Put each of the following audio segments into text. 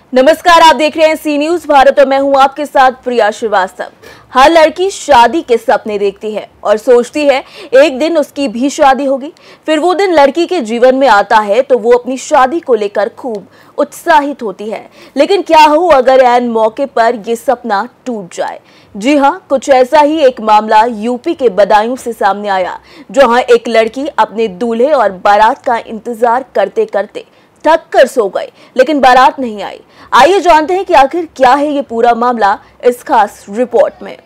नमस्कार, आप देख रहे हैं सी न्यूज भारत और मैं हूं आपके साथ प्रिया श्रीवास्तव। हर लड़की शादी के सपने देखती है और सोचती है एक दिन उसकी भी शादी होगी। फिर वो दिन लड़की के जीवन में आता है तो वो अपनी शादी को लेकर खूब उत्साहित होती है। लेकिन क्या हो अगर ऐन मौके पर ये सपना टूट जाए। जी हाँ, कुछ ऐसा ही एक मामला यूपी के बदायूं से सामने आया, जहां एक लड़की अपने दूल्हे और बारात का इंतजार करते करते थक कर सो गए, लेकिन बारात नहीं आई। आइए जानते हैं कि आखिर क्या है ये पूरा मामला इस खास रिपोर्ट में।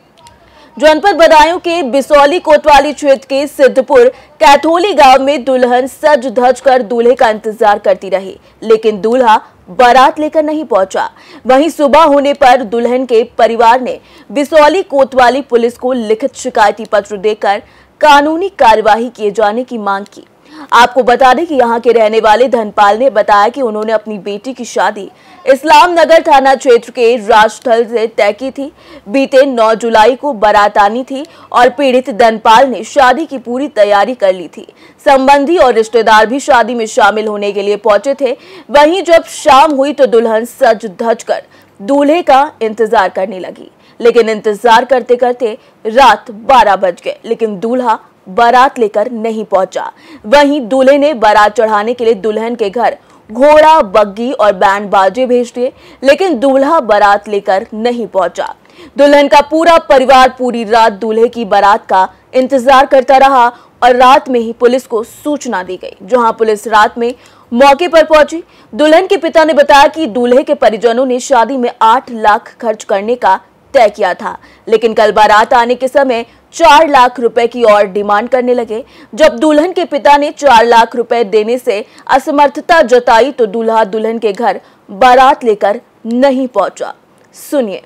जनपद बदायूं के बिसौली कोतवाली क्षेत्र के सिद्धपुर कैथोली गांव में दुल्हन सज धज कर दूल्हे का इंतजार करती रही, लेकिन दूल्हा बारात लेकर नहीं पहुंचा। वहीं सुबह होने पर दुल्हन के परिवार ने बिसौली कोतवाली पुलिस को लिखित शिकायती पत्र देकर कानूनी कार्यवाही किए जाने की मांग की। आपको बता दें कि यहाँ के रहने वाले धनपाल ने बताया कि उन्होंने अपनी बेटी की शादी इस्लाम नगर थाना क्षेत्र के राजस्थल से तय की थी। बीते 9 जुलाई को बारात आनी थी और पीड़ित धनपाल ने शादी की पूरी तैयारी कर ली थी। संबंधी और रिश्तेदार भी शादी में शामिल होने के लिए पहुंचे थे। वहीं जब शाम हुई तो दुल्हन सज धज कर दूल्हे का इंतजार करने लगी, लेकिन इंतजार करते करते रात 12 बज गए, लेकिन दूल्हा बारात लेकर नहीं पहुंचा। वहीं दूल्हे ने बारात चढ़ाने के लिए दुल्हन के घर घोड़ा, बग्गी और बैंड बाजे भेज दिए, लेकिन दूल्हा बारात लेकर नहीं पहुंचा। दुल्हन का पूरा परिवार पूरी रात दूल्हे की बारात का इंतजार करता रहा और रात में ही पुलिस को सूचना दी गई, जहां पुलिस रात में मौके पर पहुंची। दुल्हन के पिता ने बताया कि दूल्हे के परिजनों ने शादी में 8 लाख खर्च करने का तय किया था, लेकिन कल बारात आने के समय 4 लाख रुपए की और डिमांड करने लगे। जब दुल्हन के पिता ने 4 लाख रुपए देने से असमर्थता जताई तो दूल्हा दुल्हन के घर बारात लेकर नहीं पहुंचा। सुनिए।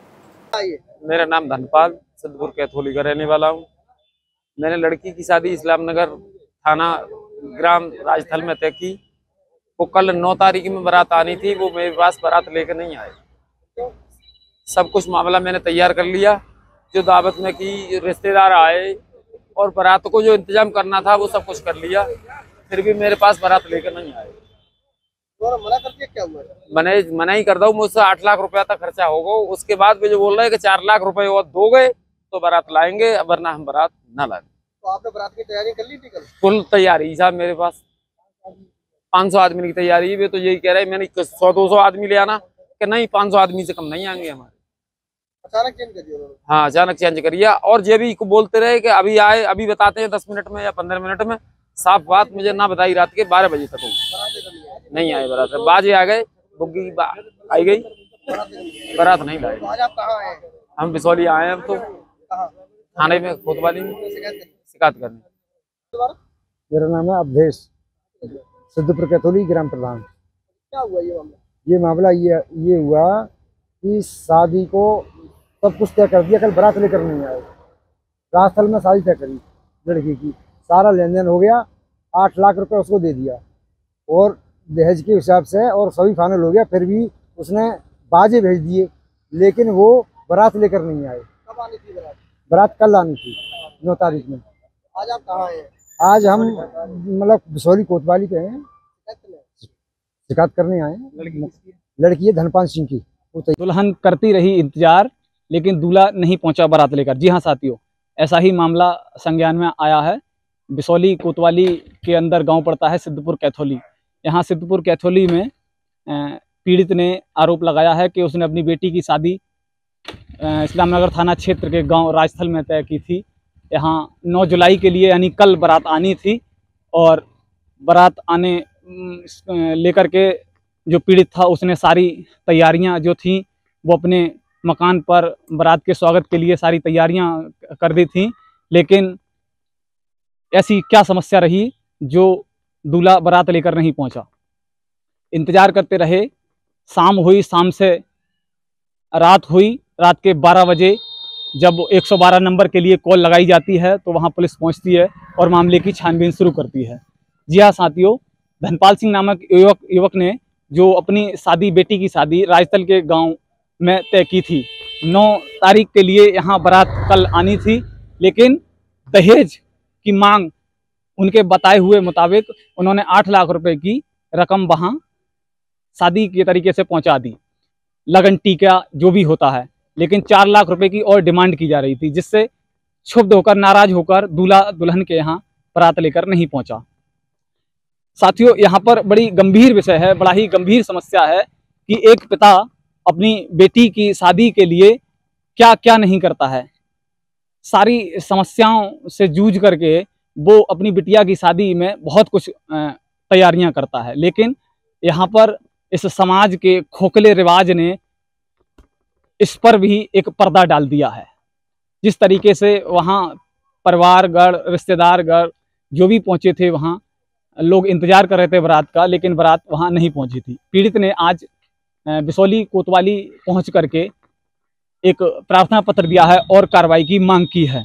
मेरा नाम धनपाल, सिद्धपुर कैथोली का रहने वाला हूँ। मैंने लड़की की शादी इस्लाम नगर थाना ग्राम राजस्थल में तय की। वो कल 9 तारीख में बारात आनी थी, वो मेरे पास बारात लेकर नहीं आए। सब कुछ मामला मैंने तैयार कर लिया, जो दावत में की रिश्तेदार आए और बारात को जो इंतजाम करना था वो सब कुछ कर लिया, फिर भी मेरे पास बारात लेकर नहीं आए। मना कर दिया, क्या हुआ? मना ही कर दो, मुझसे 8 लाख रुपया तक खर्चा होगा। उसके बाद भी जो बोल रहे हैं कि 4 लाख रुपए और दोगे तो बारात लाएंगे, वरना हम बारात ना लाएंगे। तो आपने बारात की तैयारी कर ली थी कल? फुल तैयारी साहब, मेरे पास 500 आदमी की तैयारी है। वे तो यही कह रहे हैं मैंने 100-200 आदमी ले आना, कि नहीं 500 आदमी से कम नहीं आएंगे हमारे। अचानक चेंज कर दिया उन्होंने? हाँ, अचानक चेंज करिए। और ये भी बोलते रहे कि अभी आए, अभी बताते हैं 10 मिनट में या 15 मिनट में। साफ बात मुझे ना बताई, रात के 12 बजे तक नहीं आए बारात। बाजे आ गए, बुग्गी आई गई, बारात नहीं लाई। आज आप कहाँ आए? हम बिसौली आए हैं। अब तो थाने में कोतवाली में शिकायत करने। मेरा नाम है अवधेश, सिद्धपुर कैथोली ग्राम प्रधान। क्या हुआ ये मामला? ये मामला ये हुआ कि शादी को सब कुछ तय कर दिया, कल बारात लेकर नहीं आए। राजस्थल में शादी तय करी लड़की की, सारा लेन देन हो गया, 8 लाख रुपए उसको दे दिया और दहेज के हिसाब से, और सभी फाइनल हो गया। फिर भी उसने बाजे भेज दिए, लेकिन वो बारात लेकर नहीं आए। कब आनी थी बारात? बारात कल आनी थी 9 तारीख में। आज आप कहाँ आए? आज हम मतलब बिसौली कोतवाली के हैं, शिकायत करने आए हैं। लड़की है धनपाल सिंह की। दुल्हन करती रही इंतजार, लेकिन दूल्हा नहीं पहुंचा बारात लेकर। जी हाँ साथियों, ऐसा ही मामला संज्ञान में आया है। बिसौली कोतवाली के अंदर गांव पड़ता है सिद्धपुर कैथोली। यहाँ सिद्धपुर कैथोली में पीड़ित ने आरोप लगाया है कि उसने अपनी बेटी की शादी इस्लाम नगर थाना क्षेत्र के गांव राजस्थल में तय की थी। यहाँ 9 जुलाई के लिए यानी कल बारात आनी थी, और बारात आने लेकर के जो पीड़ित था उसने सारी तैयारियां जो थी वो अपने मकान पर बारात के स्वागत के लिए सारी तैयारियां कर दी थी। लेकिन ऐसी क्या समस्या रही जो दूल्हा बारात लेकर नहीं पहुंचा। इंतजार करते रहे, शाम हुई, शाम से रात हुई। रात के 12 बजे जब 112 नंबर के लिए कॉल लगाई जाती है तो वहां पुलिस पहुंचती है और मामले की छानबीन शुरू करती है। जी हाँ साथियों, धनपाल सिंह नामक युवक ने जो अपनी शादी, बेटी की शादी राजस्थल के गांव में तय की थी, 9 तारीख के लिए यहाँ बारात कल आनी थी, लेकिन दहेज की मांग उनके बताए हुए मुताबिक उन्होंने 8 लाख रुपए की रकम वहाँ शादी के तरीके से पहुंचा दी, लगन टीका जो भी होता है, लेकिन 4 लाख रुपए की और डिमांड की जा रही थी, जिससे क्षुब्ध होकर, नाराज होकर दूल्हा दुल्हन के यहाँ बारात लेकर नहीं पहुंचा। साथियों, यहाँ पर बड़ी गंभीर विषय है, बड़ा ही गंभीर समस्या है कि एक पिता अपनी बेटी की शादी के लिए क्या क्या नहीं करता है। सारी समस्याओं से जूझ करके वो अपनी बिटिया की शादी में बहुत कुछ तैयारियां करता है, लेकिन यहाँ पर इस समाज के खोखले रिवाज ने इस पर भी एक पर्दा डाल दिया है। जिस तरीके से वहाँ परिवारगण, रिश्तेदारगण जो भी पहुँचे थे, वहाँ लोग इंतजार कर रहे थे बारात का, लेकिन बारात वहाँ नहीं पहुँची थी। पीड़ित ने आज बिसौली कोतवाली पहुँच करके एक प्रार्थना पत्र दिया है और कार्रवाई की मांग की है।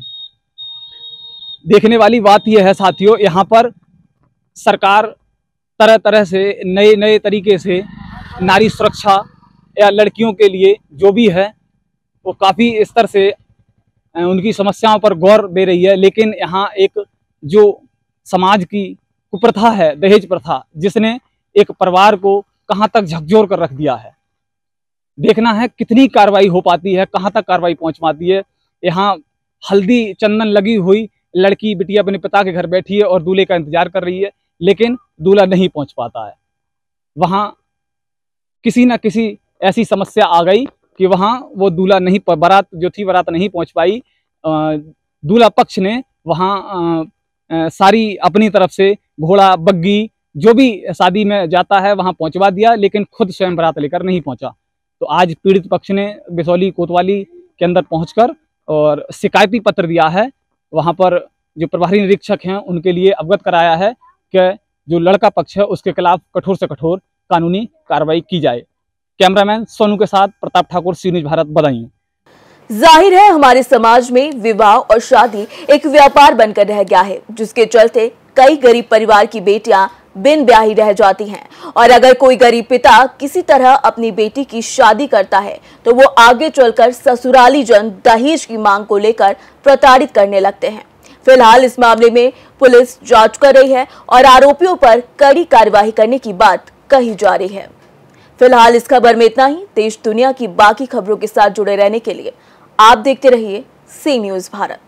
देखने वाली बात यह है साथियों, यहाँ पर सरकार तरह तरह से नए नए तरीके से नारी सुरक्षा या लड़कियों के लिए जो भी है वो काफ़ी स्तर से उनकी समस्याओं पर गौर दे रही है, लेकिन यहाँ एक जो समाज की कुप्रथा है, दहेज प्रथा, जिसने एक परिवार को कहाँ तक झकझोर कर रख दिया है। देखना है कितनी कार्रवाई हो पाती है, कहाँ तक कार्रवाई पहुँच पाती है। यहाँ हल्दी चंदन लगी हुई लड़की बिटिया अपने पिता के घर बैठी है और दूल्हे का इंतजार कर रही है, लेकिन दूल्हा नहीं पहुँच पाता है। वहाँ किसी न किसी ऐसी समस्या आ गई कि वहाँ वो दूल्हा नहीं, बारात जो थी बारात नहीं पहुँच पाई। दूल्हा पक्ष ने वहाँ सारी अपनी तरफ से घोड़ा बग्गी जो भी शादी में जाता है वहाँ पहुँचवा दिया, लेकिन खुद स्वयं बारात लेकर नहीं पहुँचा। तो आज पीड़ित पक्ष ने बिसौली कोतवाली के अंदर पहुंचकर और शिकायती पत्र दिया है। वहां पर जो प्रभारी निरीक्षक हैं उनके लिए अवगत कराया है कि जो लड़का पक्ष है उसके खिलाफ कठोर से कठोर कानूनी कार्रवाई की जाए। कैमरामैन सोनू के साथ प्रताप ठाकुर, सी न्यूज भारत, बदायूं। जाहिर है हमारे समाज में विवाह और शादी एक व्यापार बनकर रह गया है, जिसके चलते कई गरीब परिवार की बेटियां बिन ब्याही रह जाती हैं। और अगर कोई गरीब पिता किसी तरह अपनी बेटी की शादी करता है तो वो आगे चलकर ससुराली जन दहेज की मांग को लेकर प्रताड़ित करने लगते हैं। फिलहाल इस मामले में पुलिस जांच कर रही है और आरोपियों पर कड़ी कार्रवाई करने की बात कही जा रही है। फिलहाल इस खबर में इतना ही। देश दुनिया की बाकी खबरों के साथ जुड़े रहने के लिए आप देखते रहिए सी न्यूज भारत।